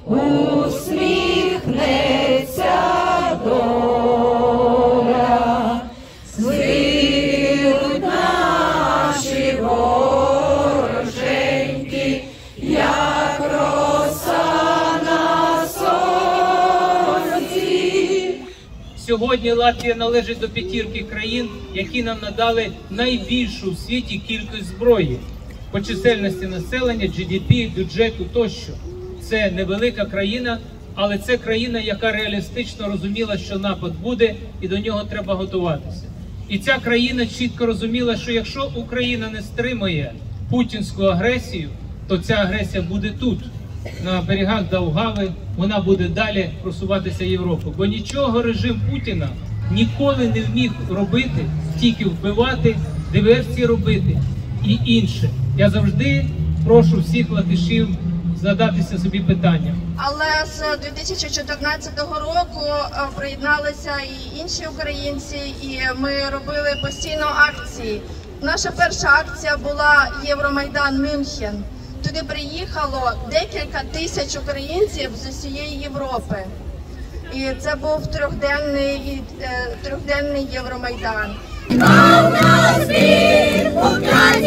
усміхнеться доля, звиють наші вороженьки, як роса на сонці. Сьогодні Латвія належить до п'ятірки країн, які нам надали найбільшу в світі кількість зброї по чисельності населення, GDP, бюджету тощо. Це невелика країна, але це країна, яка реалістично розуміла, що напад буде і до нього треба готуватися. І ця країна чітко розуміла, що якщо Україна не стримує путінську агресію, то ця агресія буде тут, на берегах Даугави, вона буде далі просуватися в Європу. Бо нічого режим Путіна ніколи не вміг робити, тільки вбивати, диверсії робити і інше. Я завжди прошу всіх латишів задатися собі питанням. Але з 2014 року приєдналися і інші українці, і ми робили постійно акції. Наша перша акція була Євромайдан Мюнхен. Туди приїхало декілька тисяч українців з усієї Європи. І це був трьохденний Євромайдан. А в нас він,